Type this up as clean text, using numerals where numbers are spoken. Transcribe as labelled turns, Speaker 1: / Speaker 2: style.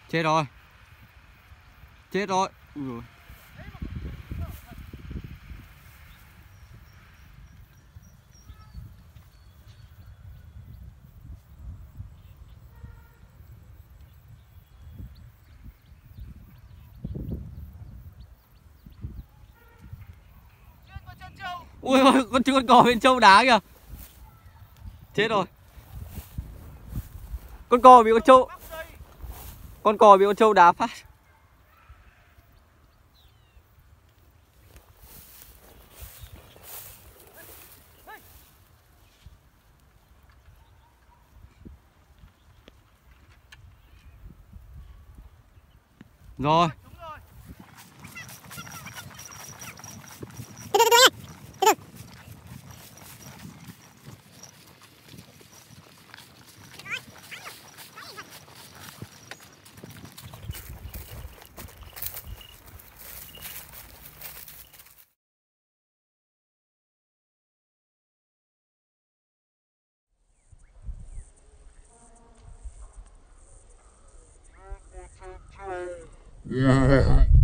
Speaker 1: Chết rồi. Chết rồi. Ui dồi. Ui ôi, con cò bên trâu đá kìa. Chết rồi. Con cò bị con trâu. Con cò bị con trâu đá phát. Rồi.
Speaker 2: Yeah.